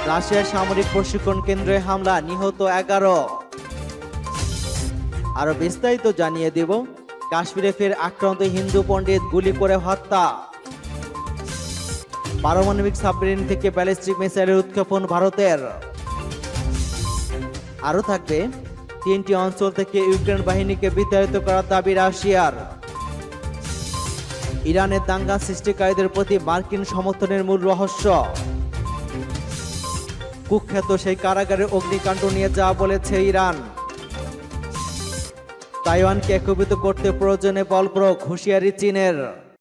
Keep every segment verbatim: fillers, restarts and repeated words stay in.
রাশিয়ার সামরিক প্রশিক্ষণ কেন্দ্রে হামলা, নিহত এগারো। আরো বিস্তারিত জানিয়ে দেব। কাশ্মীরে ফের আক্রান্ত হিন্দু পণ্ডিত, গুলি করে হত্যা। পারমাণবিক সাবমেরিন থেকে ব্যালিস্টিক মিসাইলের উৎক্ষেপণ ভারতের। আরো থাকবে, তিনটি অঞ্চল থেকে ইউক্রেন বাহিনীকে বিতাড়িত করার দাবি রাশিয়ার। ইরানের দাঙ্গা সৃষ্টিকারীদের প্রতি মার্কিন সমর্থনের মূল রহস্য। কুখ্যাত সেই কারাগারের অগ্নিকাণ্ড নিয়ে যা বলেছে ইরান। তাইওয়ানকে একীভূত করতে প্রয়োজনে বল প্রয়োগ, হুঁশিয়ারি চীনের।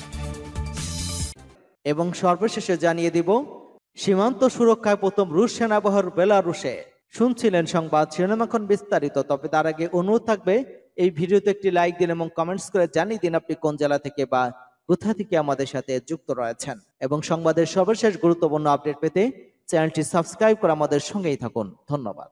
এবং সর্বশেষে জানিয়ে দিব, সীমান্ত সুরক্ষায় প্রথম রুশ সেনাবহর বেলারুশে। শুনছিলেন সংবাদ শিরোনাম, এখন বিস্তারিত। তবে তার আগে অনুরোধ থাকবে, এই ভিডিওতে একটি লাইক দিন এবং কমেন্টস করে জানিয়ে দিন আপনি কোন জেলা থেকে বা কোথা থেকে আমাদের সাথে যুক্ত রয়েছেন। এবং সংবাদের সর্বশেষ গুরুত্বপূর্ণ আপডেট পেতে চ্যানেলটি সাবস্ক্রাইব করে আমাদের সঙ্গেই থাকুন। ধন্যবাদ।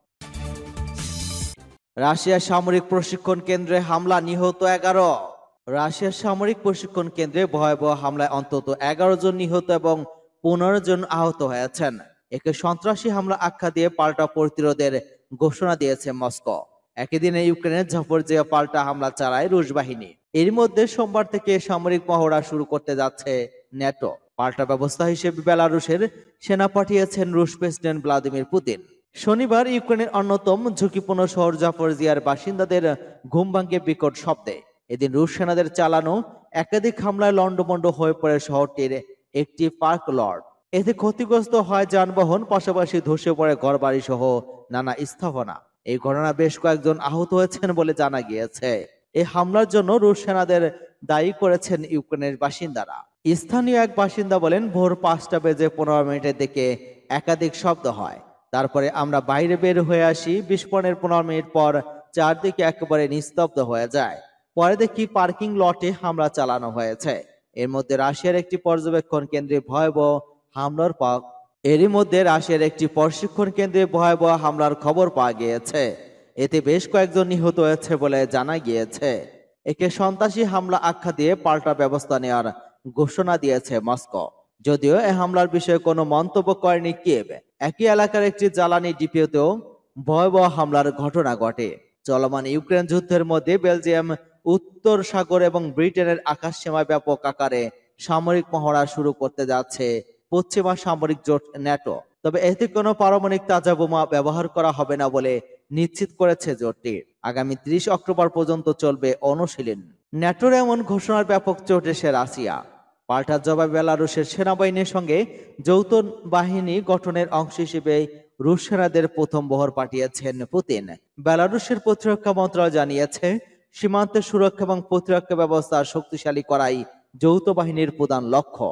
রাশিয়ার সামরিক প্রশিক্ষণ কেন্দ্রে হামলা, নিহত এগারো। রাশিয়ার সামরিক প্রশিক্ষণ কেন্দ্রে ভয়াবহ হামলায় অন্তত এগারো জন নিহত এবং পনেরো জন আহত হয়েছেন। একে সন্ত্রাসী হামলা আখ্যা দিয়ে পাল্টা প্রতিরোধের ঘোষণা দিয়েছে মস্কো। একই দিনে ইউক্রেনের ঝাপরঝিয়ে পাল্টা হামলা চালায় রুশ বাহিনী। এর মধ্যে সোমবার থেকে সামরিক মহড়া শুরু করতে যাচ্ছে ন্যাটো। পাল্টা ব্যবস্থা হিসেবে বেলারুশের সেনা পাঠিয়েছেন রুশ প্রেসিডেন্ট ভ্লাদিমির পুতিন। শনিবার ইউক্রেনের অন্যতম ঝুঁকিপূর্ণ শহর জাপরজিয়ার বাসিন্দাদের ঘুম ভাঙে বিকট শব্দে। এদিন রুশ সেনাদের চালানো একাধিক হামলায় লন্ডভন্ড হয়ে পড়ে শহরটির একটি পার্ক লট। এতে ক্ষতিগ্রস্ত হয় যানবাহন, পাশাপাশি ধসে পড়ে ঘরবাড়ি সহ নানা স্থাপনা। এই ঘটনা বেশ কয়েকজন আহত হয়েছেন বলে জানা গিয়েছে। এই হামলার জন্য রুশ সেনাদের দায়ী করেছেন ইউক্রেনের বাসিন্দারা। স্থানীয় এক বাসিন্দা বলেন, ভোর পাঁচটা বেজে পনেরো মিনিটের দিকে একাধিক শব্দ হয়। তারপরে আমরা বাইরে বের হয়ে আসি। বিস্ফোরণের পনেরো মিনিট পর চারদিকে একেবারে নিস্তব্ধ হয়ে যায়। পরে দেখি পার্কিং লটে হামলা চালানো হয়েছে। এর মধ্যে রাশিয়ার একটি পর্যবেক্ষণ কেন্দ্রে ভয়াবহ হামলার পর এরই মধ্যে রাশিয়ার একটি প্রশিক্ষণ কেন্দ্রে ভয়াবহ হামলার খবর পাওয়া গিয়েছে। এতে বেশ কয়েকজন নিহত হয়েছে বলে জানা গিয়েছে। একে সন্ত্রাসী হামলা আখ্যা দিয়ে পাল্টা ব্যবস্থা নেওয়ার ঘোষণা দিয়েছে মস্কো। যদিও এ হামলার বিষয়ে কোনো মন্তব্য করেনি কিয়েভ। একই এলাকার একটি জ্বালানি ডিপোতেও ভয়াবহ হামলার ঘটনা ঘটে। চলমান ইউক্রেন যুদ্ধের মধ্যে বেলজিয়াম, উত্তর সাগর এবং ব্রিটেনের আকাশ সীমায় ব্যাপক আকারে সামরিক মহড়া শুরু করতে যাচ্ছে পশ্চিমা সামরিক জোট ন্যাটো। তবে এতে কোনো পারমাণবিক তাজা বোমা ব্যবহার করা হবে না বলে নিশ্চিত করেছে জোটটি। আগামী ত্রিশ অক্টোবর পর্যন্ত চলবে অনুশীলন। ন্যাটোর এমন ঘোষণার ব্যাপক চোট এসে রাশিয়া। পাল্টা জবাবে বেলারুশের সেনাবাহিনীর সঙ্গে যৌথ বাহিনী গঠনের অংশ হিসেবে রুশ সেনাদের প্রথম বহর পাঠিয়েছেন পুতিন। বেলারুশের প্রতিরক্ষা মন্ত্রণালয় জানিয়েছে, সীমান্তের সুরক্ষা এবং প্রতিরক্ষা ব্যবস্থা শক্তিশালী করাই যৌথ বাহিনীর প্রধান লক্ষ্য।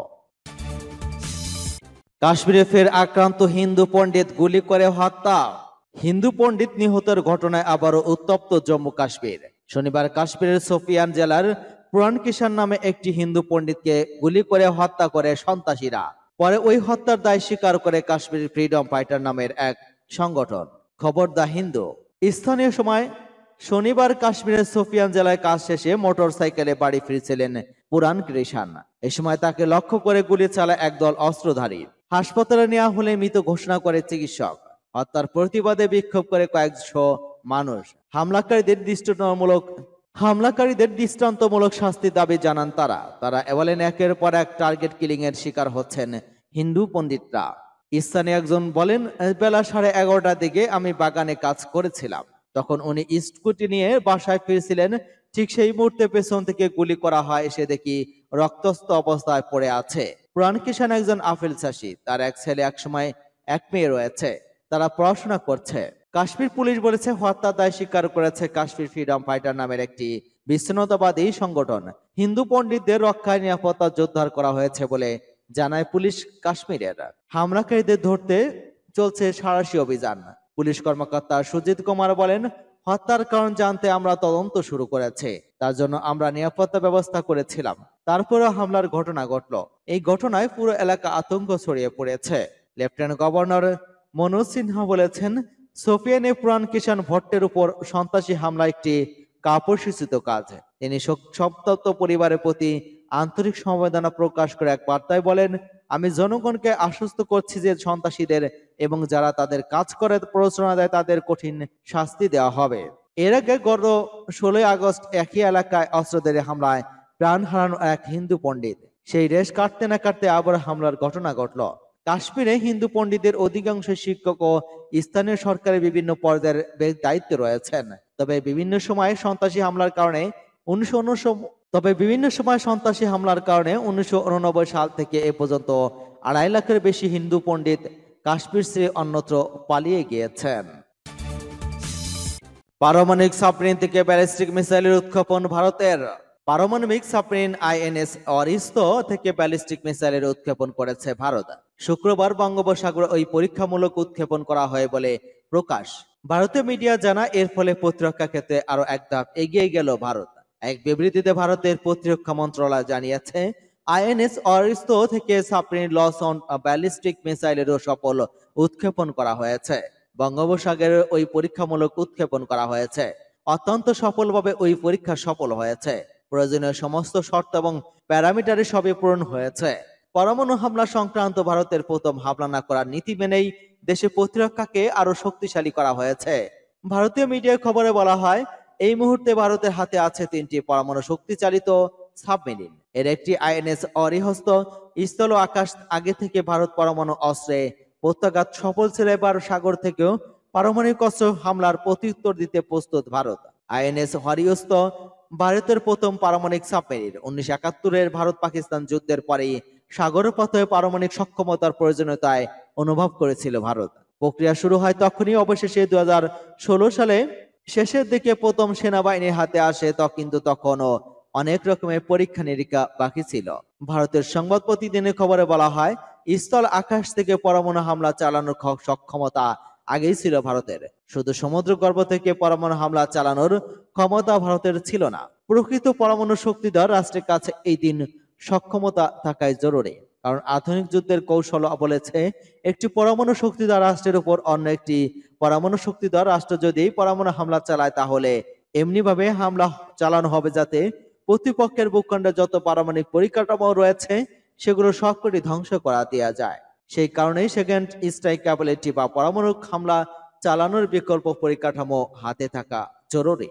কাশ্মীরে ফের আক্রান্ত হিন্দু পণ্ডিত, গুলি করে হত্যা। হিন্দু পণ্ডিত নিহতের ঘটনায় আবারও উত্তপ্ত জম্মু কাশ্মীর। শনিবার কাশ্মীরের সোফিয়ান জেলার পুরান কিষান নামে একটি হিন্দু পণ্ডিতকে গুলি করে হত্যা করে সন্ত্রাসীরা। পরে ওই হত্যার দায় স্বীকার করে কাশ্মীর ফ্রিডম ফাইটার নামের এক সংগঠন। খবর দা হিন্দু। স্থানীয় সময় শনিবার কাশ্মীরের সোফিয়ান জেলায় কাজ শেষে মোটর সাইকেলে বাড়ি ফিরছিলেন পুরান কৃষান। এ সময় তাকে লক্ষ্য করে গুলি চালায় একদল অস্ত্রধারী। হাসপাতালে নেওয়া হলে মৃত ঘোষণা করে চিকিৎসক। হত্যার প্রতিবাদে বিক্ষোভ করে কয়েকশো মানুষ। হামলাকারীদের দৃষ্টান্তমূলক হামলাকারীদের দৃষ্টান্তমূলক শাস্তির দাবি জানান তারা। তারা বলেন, একের পর এক টার্গেট কিলিং এর শিকার হচ্ছেন হিন্দু পণ্ডিতরা। স্থানীয় একজন বলেন, বেলা সাড়ে এগারোটার দিকে আমি বাগানে কাজ করেছিলাম। তখন উনি স্কুটি নিয়ে বাসায় ফিরছিলেন। ঠিক সেই মুহূর্তে পেছন থেকে গুলি করা হয়। এসে দেখি রক্তস্থ অবস্থায় পড়ে আছে। পুরান কিষান একজন আপেল চাষী। তার এক ছেলে, এক সময় এক মেয়ে রয়েছে। তারা পড়াশোনা করছে। কাশ্মীর পুলিশ বলেছে, হত্যার দায় স্বীকার করেছে কাশ্মীর ফ্রিডম ফাইটার নামের একটি বিচ্ছিন্নতাবাদী সংগঠন। হিন্দু পণ্ডিতদের রক্ষায় নিরাপত্তা জোরদার করা হয়েছে বলে জানায় পুলিশ কাশ্মীরের। হামলাকারীদের ধরতে চলছে সাঁড়াশি অভিযান। পুলিশ কর্মকর্তা সুজিত কুমার বলেন, হত্যার কারণ জানতে আমরা তদন্ত শুরু করেছি। তার জন্য আমরা নিরাপত্তা ব্যবস্থা করেছিলাম। তারপরে হামলার ঘটনা ঘটল। এই ঘটনায় পুরো এলাকা আতঙ্ক ছড়িয়ে পড়েছে। লেফটেন্যান্ট গভর্নর মনোজ সিনহা বলেছেন, সোফিয়ানে পুরান কিষান ভট্টের উপর সন্ত্রাসী হামলা একটি কাপুরুষোচিত কাজ। তিনি সন্তপ্ত পরিবারের প্রতি আন্তরিক সমবেদনা প্রকাশ করে এক বার্তায় বলেন, আমি জনগণকে আশ্বস্ত করছি যে সন্ত্রাসীদের এবং যারা তাদের কাজ করে প্ররোচনা দেয় তাদের কঠিন শাস্তি দেওয়া হবে। এর আগে গত ষোলোই আগস্ট একই এলাকায় অস্ত্রধারী হামলায় প্রাণ হারানো এক হিন্দু পণ্ডিত, সেই রেশ কাটতে না কাটতে আবার হামলার ঘটনা ঘটল। কাশ্মীরে হিন্দু পণ্ডিতের অধিকাংশ শিক্ষক ও স্থানীয় সরকারের বিভিন্ন পর্যায়ের দায়িত্বে রয়েছেন। তবে বিভিন্ন সময়ে সন্ত্রাসী হামলার কারণে উনিশশো তবে বিভিন্ন সময় সন্ত্রাসী হামলার কারণে উনিশশো উননব্বই সাল থেকে এ পর্যন্ত আড়াই লাখের বেশি হিন্দু পণ্ডিত কাশ্মীর ছেড়ে অন্যত্র পালিয়ে গিয়েছেন। পারমাণবিক সাবমেরিন থেকে ব্যালিস্টিক মিসাইলের উৎক্ষেপণ ভারতের। পারমাণবিক সাবমেরিন আইএনএস অরিস্তো থেকে ব্যালিস্টিক মিসাইলের উৎক্ষেপণ করেছে ভারত। শুক্রবার বঙ্গোপসাগরে ওই পরীক্ষামূলক উৎক্ষেপণ করা হয় বলে প্রকাশ। ভারতীয় মিডিয়া জানা, এর ফলে প্রতিরক্ষা ক্ষেত্রে আরো এক ধাপ এগিয়ে গেল ভারত। এক বিবৃতিতে ভারতের প্রতিরক্ষা মন্ত্রণালয় জানিয়েছে, আইএনএস অরিস্তো থেকে সাবমেরিন লঞ্চ অন ব্যালিস্টিক মিসাইলেরও সফল উৎক্ষেপণ করা হয়েছে। বঙ্গোপসাগরে ওই পরীক্ষামূলক উৎক্ষেপণ করা হয়েছে। অত্যন্ত সফলভাবে ওই পরীক্ষা সফল হয়েছে। প্রয়োজনীয় সমস্ত শর্ত এবং প্যারামিটারে সবই পূরণ হয়েছে। পরমাণু হামলা সংক্রান্ত ভারতের প্রথম হামলা না করার নীতি মেনেই দেশে প্রতিরক্ষাকে আরো শক্তিশালী করা হয়েছে। ভারতীয় মিডিয়ার খবরে বলা হয়, এই মুহূর্তে ভারতের হাতে আছে তিনটি পরমাণু শক্তি চালিত সাবমেরিন। এর একটি আইএনএস অরিহস্ত। স্থল ও আকাশ আগে থেকে ভারত পরমাণু অস্ত্রে প্রত্যাঘাত সফল ছিল। এবার সাগর থেকেও পারমাণবিক অস্ত্র হামলার প্রত্যুত্তর দিতে প্রস্তুত ভারত। আইএনএস হরিহস্ত ভারতের প্রথম পারমাণবিক সাবমেরিন। উনিশশো একাত্তরের ভারত পাকিস্তান যুদ্ধের পরেই সাগর পথে পারমাণবিক সক্ষমতার প্রয়োজনীয়তায় অনুভব করেছিল ভারত। প্রক্রিয়া শুরু হয় তখনই। অবশেষে দুই হাজার ষোলো সালে শেষের দিকে প্রথম সেনাবাহিনীর হাতে আসে, ত কিন্তু তখনও অনেক রকমের পরীক্ষা নিরীক্ষা বাকি ছিল। ভারতের সংবাদ প্রতিদিনের খবরে বলা হয়, স্থল আকাশ থেকে পরমাণু হামলা চালানোর সক্ষমতা আগেই ছিল ভারতের। শুধু সমুদ্র গর্ভ থেকে পরমাণু হামলা চালানোর ক্ষমতা ভারতের ছিল না। প্রকৃত পরমাণু শক্তিধর রাষ্ট্রের কাছে এই দিন সক্ষমতা থাকাই জরুরি। কারণ আধুনিক যুদ্ধের কৌশল বলেছে, একটি পরমাণু শক্তিধর রাষ্ট্রের উপর অন্য একটি পরমাণু শক্তিধর রাষ্ট্র যদি পরমাণু হামলা চালায়, তাহলে এমনি ভাবে হামলা চালানো হবে যাতে প্রতিপক্ষের ভূখণ্ডে যত পারমাণবিক পরিকাঠামো রয়েছে সেগুলো সবকটি ধ্বংস করা দেওয়া যায়। সেই কারণেই সেকেন্ড স্ট্রাইক ক্যাপাবিলিটি বা পরমাণু হামলা চালানোর বিকল্প পরিকাঠামো হাতে থাকা জরুরি।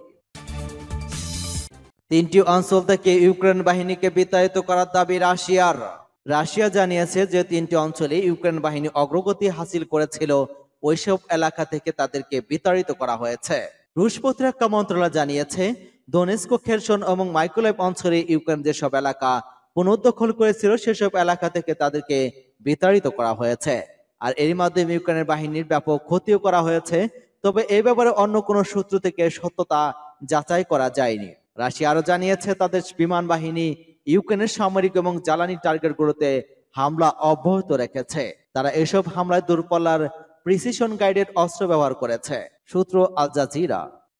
তিনটি অঞ্চল থেকে ইউক্রেন বাহিনীকে বিতাড়িত করার দাবি রাশিয়ার। রাশিয়া জানিয়েছে যে তিনটি অঞ্চলে ইউক্রেন বাহিনী অগ্রগতি হাসিল করেছিল, ওইসব এলাকা থেকে তাদেরকে বিতাড়িত করা হয়েছে। রুশ প্রতিরক্ষা মন্ত্রণালয় জানিয়েছে, দোনেস্ক, খেরসন এবং মাইকোলাইভ অঞ্চলে ইউক্রেন যেসব এলাকা পুনর্দখল করেছিল সেসব এলাকা থেকে তাদেরকে বিতাড়িত করা হয়েছে। আর এর মাধ্যমে ইউক্রেনের বাহিনীর ব্যাপক ক্ষতিও করা হয়েছে। তবে এই ব্যাপারে অন্য কোনো সূত্র থেকে সত্যতা যাচাই করা যায়নি। রাশিয়া আরো জানিয়েছে, তাদের বিমান বাহিনী ইউক্রেনের সামরিক এবং জ্বালানি টার্গেটগুলোতে হামলা অব্যাহত রেখেছে। তারা এসব হামলায় দূরপাল্লার প্রিসিশন গাইডেড অস্ত্র ব্যবহার করেছে। সূত্র আল জাজিরা।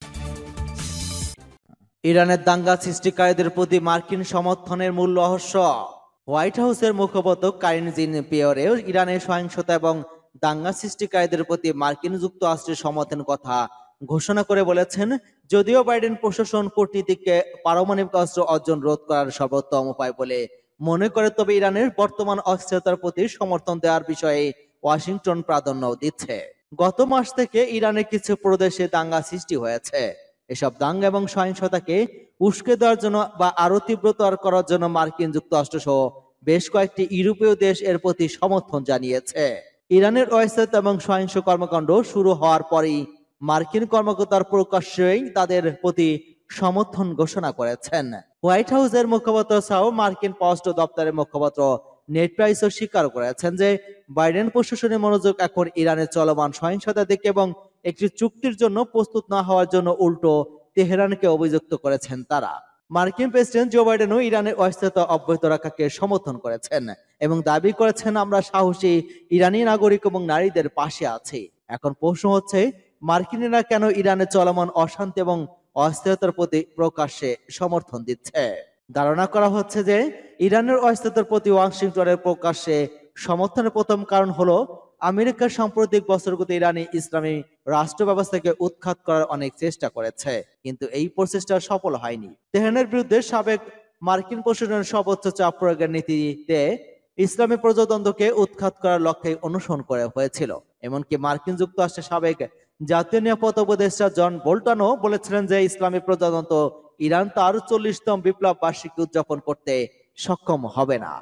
ইরানের দাঙ্গা সৃষ্টিকারীদের প্রতি মার্কিন সমর্থনের মূল রহস্য। হোয়াইট হাউসের মুখপাত্র কারিন জিন পিয়রে ইরানের সহিংসতা এবং দাঙ্গা সৃষ্টিকারীদের প্রতি মার্কিন যুক্তরাষ্ট্রের সমর্থনের কথা ঘোষণা করে বলেছেন, যদিও বাইডেন প্রশাসন কূটনীতিকে পারমাণবিক অস্ত্র অর্জন রোধ করার সর্বোত্তম উপায় বলে মনে করে, তবে ইরানের বর্তমান অস্থিরতার প্রতি সমর্থন দেওয়ার বিষয়ে ওয়াশিংটন প্রাধান্য দিচ্ছে। গত মাস থেকে ইরানের কিছু প্রদেশে দাঙ্গা সৃষ্টি হয়েছে। এসব দাঙ্গা এবং সহিংসতাকে উস্কে দেওয়ার জন্য বা আরো তীব্রতর করার জন্য মার্কিন যুক্তরাষ্ট্র সহ বেশ কয়েকটি ইউরোপীয় দেশ এর প্রতি সমর্থন জানিয়েছে। ইরানের অস্থিরতা এবং সহিংস কর্মকাণ্ড শুরু হওয়ার পরেই মার্কিন কর্মকর্তারা প্রকাশ্যেই তাদের প্রতি সমর্থন ঘোষণা করেছেন। হোয়াইট হাউসের মুখপাত্র ছাড়াও মার্কিন পররাষ্ট্র দপ্তরের মুখপাত্র নেড প্রাইসও স্বীকার করেছেন যে বাইডেন প্রশাসনের মনোযোগ এখন ইরানের চলমান সহিংসতার দিকে এবং একটি চুক্তির জন্য প্রস্তুত না হওয়ার জন্য উল্টো তেহরানকে অভিযুক্ত করেছেন তারা। মার্কিন প্রেসিডেন্ট জো বাইডেনও ইরানের অস্থিরতা অব্যাহত রাখাকে সমর্থন করেছেন এবং দাবি করেছেন, আমরা সাহসী ইরানি নাগরিক এবং নারীদের পাশে আছি। এখন প্রশ্ন হচ্ছে, মার্কিনিরা কেন ইরানের চলমান অশান্তি এবং অস্থিরতার প্রতি প্রকাশ্যে সমর্থন দিচ্ছে? ধারণা করা হচ্ছে যে ইরানের অস্থিরতার প্রতি ওয়াশিংটনের প্রকাশ্যে সমর্থনের প্রথম কারণ হলো আমেরিকার সাম্প্রতিক বছরগুলোতে ইরানি ইসলামী রাষ্ট্র ব্যবস্থাকে উৎখাত করার অনেক চেষ্টা করেছে, কিন্তু এই প্রচেষ্টা সফল হয়নি। তেহরানের বিরুদ্ধে সাবেক মার্কিন প্রশাসনের সর্বোচ্চ চাপ প্রয়োগের নীতিতে ইসলামী প্রজাতন্ত্রকে উৎখাত করার লক্ষ্যে অনুসরণ করা হয়েছিল। এমনকি মার্কিন যুক্তরাষ্ট্রের সাবেক জাতীয় নিরাপত্তা উপদেষ্টা জন বোল্টনও বলেছিলেন যে ইসলামী প্রজাতন্ত্র ইরান তার চল্লিশতম বিপ্লব বার্ষিকী উদযাপন করতে সক্ষম হবে না।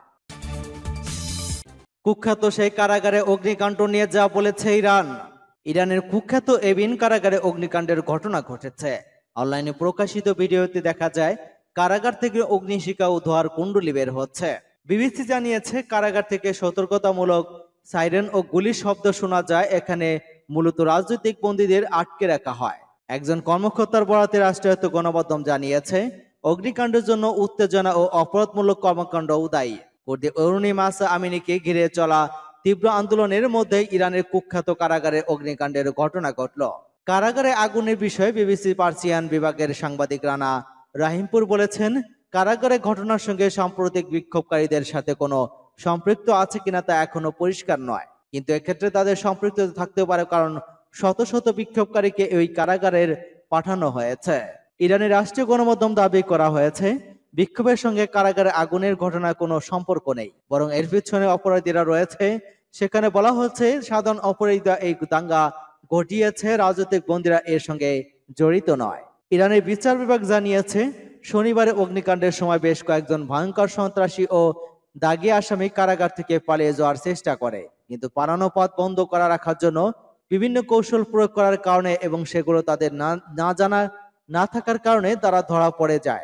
কুখ্যাত সেই কারাগারে অগ্নিকাণ্ড নিয়ে যা বলেছে ইরান। ইরানের কুখ্যাত এবিন কারাগারে অগ্নিকাণ্ডের ঘটনা ঘটেছে। অনলাইনে প্রকাশিত ভিডিওতে দেখা যায় কারাগার থেকে অগ্নিশিখা ও ধোঁয়ার কুণ্ডলী বের হচ্ছে। বিবিসি জানিয়েছে কারাগার থেকে সতর্কতামূলক সাইরেন ও গুলির শব্দ শোনা যায়। এখানে মূলত রাজনৈতিক বন্দীদের আটকে রাখা হয়। একজন কর্মকর্তার বরাতে রাষ্ট্রায়ত্ত গণমাধ্যম জানিয়েছে অগ্নিকাণ্ডের জন্য উত্তেজনা ও অপরাধমূলক কর্মকাণ্ড দায়ী। কুর্দি অরুণী মাসা আমিনিকে ঘিরে চলা তীব্র আন্দোলনের মধ্যে ইরানের কুখ্যাত কারাগারে অগ্নিকাণ্ডের ঘটনা ঘটল। কারাগারে আগুনের বিষয়ে বিবিসি পার্সিয়ান বিভাগের সাংবাদিক রানা রাহিমপুর বলেছেন, কারাগারে ঘটনার সঙ্গে সাম্প্রতিক বিক্ষোভকারীদের সাথে কোনো সম্পৃক্ত আছে কিনা তা এখনো পরিষ্কার নয়, কিন্তু এক্ষেত্রে তাদের সম্পৃক্ততা থাকতে পারে, কারণ শত শত বিক্ষোভকারীকে ওই কারাগারের পাঠানো হয়েছে। ইরানের রাষ্ট্রীয় গণমাধ্যম দাবি করা হয়েছে বিক্ষোভের সঙ্গে কারাগারে আগুনের ঘটনার কোনো সম্পর্ক নেই, বরং এর পিছনে অপরাধীরা রয়েছে। সেখানে বলা হচ্ছে সাধারণ অপরাধীরা এই দাঙ্গা ঘটিয়েছে, রাজনৈতিক বন্দীরা এর সঙ্গে জড়িত নয়। ইরানের বিচার বিভাগ জানিয়েছে শনিবারে অগ্নিকাণ্ডের সময় বেশ কয়েকজন ভয়ঙ্কর সন্ত্রাসী ও দাগী আসামি কারাগার থেকে পালিয়ে যাওয়ার চেষ্টা করে, কিন্তু পালানো পথ বন্ধ করা রাখার জন্য বিভিন্ন কৌশল প্রয়োগ করার কারণে এবং সেগুলো তাদের না জানা না থাকার কারণে তারা ধরা পড়ে যায়।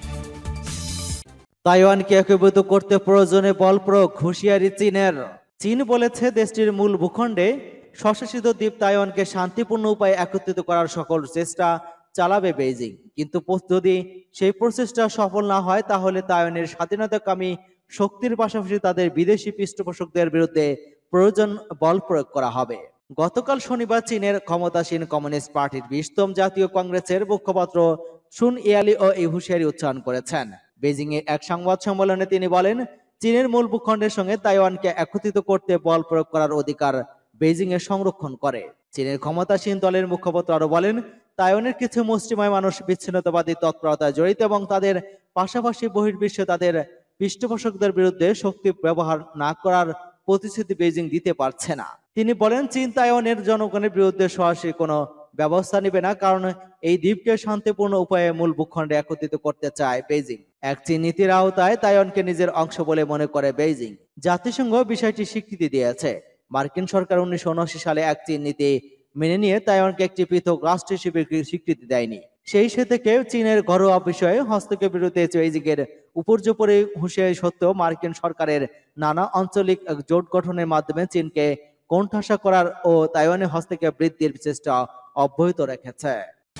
তাইওয়ানকে একীভূত করতে প্রয়োজনে বল প্রয়োগ, হুঁশিয়ারি চীনের। চীন বলেছে দেশটির মূল ভূখণ্ডে স্বশাসিত দ্বীপ তাইওয়ানকে শান্তিপূর্ণ উপায়ে একত্রিত করার সকল চেষ্টা চালাবে বেইজিং, কিন্তু যদি সেই প্রচেষ্টা সফল না হয় তাহলে তাইওয়ানের স্বাধীনতাকামী শক্তির পাশাপাশি তাদের বিদেশি পৃষ্ঠপোষকদের বিরুদ্ধে প্রয়োজন বল প্রয়োগ করা হবে। গতকাল শনিবার চীনের ক্ষমতাসীন কমিউনিস্ট পার্টির বিশতম জাতীয় কংগ্রেসের মুখপাত্র সুন ইয়ালি ও এই হুঁশিয়ারি উচ্চারণ করেছেন। বেজিং এ এক সংবাদ সম্মেলনে তিনি বলেন, চীনের মূল ভূখণ্ডের সঙ্গে তাইওয়ানকে একত্রিত করতে বল প্রয়োগ করার অধিকার বেজিং এর সংরক্ষণ করে। চীনের ক্ষমতাসীন দলের মুখপাত্র আরো বলেন, তাইওয়ানের কিছু মুসলিমায় মানুষ বিচ্ছিন্নতাবাদী তৎপরতায় জড়িত এবং তাদের পাশাপাশি বহির্বিশ্বে তাদের পৃষ্ঠপোষকদের বিরুদ্ধে শক্তি ব্যবহার না করার প্রতিশ্রুতি বেজিং দিতে পারছে না। তিনি বলেন, চীন তাইওয়ানের জনগণের বিরুদ্ধে সরাসরি কোনো ব্যবস্থা নেবে না, কারণ এই দ্বীপকে শান্তিপূর্ণ উপায়ে মূল ভূখণ্ডে একত্রিত করতে চায় বেইজিং। এক চীন নীতির আওতায় তাইওয়ানকে নিজের অংশ বলে মনে করে বেইজিং। জাতিসংঘ বিষয়টি স্বীকৃতি দিয়েছে। মার্কিন সরকার উনিশশো উনআশি সালে এক চীন নীতি মেনে নিয়ে তাইওয়ানকে একটি পৃথক রাষ্ট্র হিসেবে স্বীকৃতি দেয়নি। সেই সে থেকে চীনের ঘরোয়া বিষয়ে হস্তক্ষেপের বিরুদ্ধে বেইজিং এর উপর্যুপরি হুঁশিয়ারি সত্ত্বেও মার্কিন সরকারের নানা আঞ্চলিক জোট গঠনের মাধ্যমে চীনকে কোণঠাসা করার ও তাইওয়ানের হস্তক্ষেপ বৃদ্ধির চেষ্টা অব্যাহত রেখেছে।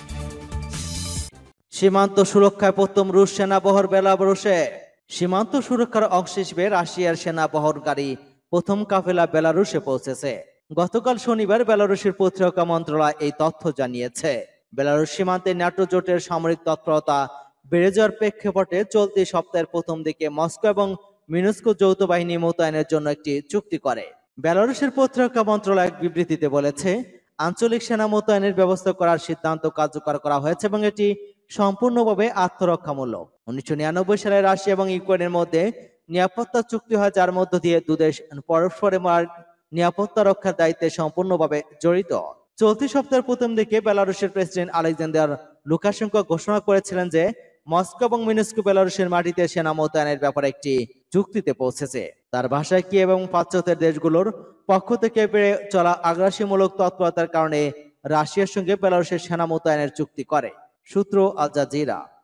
সীমান্ত সুরক্ষায় প্রথম রুশ সেনাবহর বেলারুশে। সীমান্ত সুরক্ষার অংশ হিসেবে রাশিয়ার সেনাবহরকারী প্রথম কাফেলা বেলারুশে পৌঁছেছে। গতকাল শনিবার বেলারুশের প্রতিরক্ষা মন্ত্রণালয় এই তথ্য জানিয়েছে। বেলারুশ সীমান্তে ন্যাটো জোটের সামরিক তৎপরতা বেড়ে যাওয়ার প্রেক্ষাপটে চলতি সপ্তাহের প্রথম দিকে মস্কো এবং মিনস্ক যৌথ বাহিনী মোতায়েনের জন্য একটি চুক্তি করে। বেলারুশের প্রতিরক্ষা মন্ত্রণালয় এক বিবৃতিতে বলেছে, আঞ্চলিক সেনা মোতায়েনের ব্যবস্থা করার সিদ্ধান্ত কার্যকর করা হয়েছে এবং এটি সম্পূর্ণভাবে আত্মরক্ষামূলক। উনিশশো নিরানব্বই সালে রাশিয়া এবং ইউক্রেনের মধ্যে নিরাপত্তা চুক্তি হয়, যার মধ্য দিয়ে দুদেশ পরস্পরের নিরাপত্তা রক্ষার দায়িত্বে সম্পূর্ণভাবে জড়িত। চলতি সপ্তাহের প্রথম দিকে বেলারুশের প্রেসিডেন্ট আলেকজান্ডার লুকাশেঙ্কো ঘোষণা করেছিলেন যে মস্কো এবং মিনস্ক বেলারুশের মাটিতে সেনা মোতায়েনের ব্যাপারে একটি চুক্তিতে পৌঁছেছে। তার ভাষায় কি এবং পাশ্চাত্যের দেশগুলোর পক্ষ থেকে বেড়ে চলা আগ্রাসীমূলক তৎপরতার কারণে রাশিয়ার সঙ্গে বেলারুশের সেনা মোতায়েনের চুক্তি করে। সূত্র আল জাজিরা।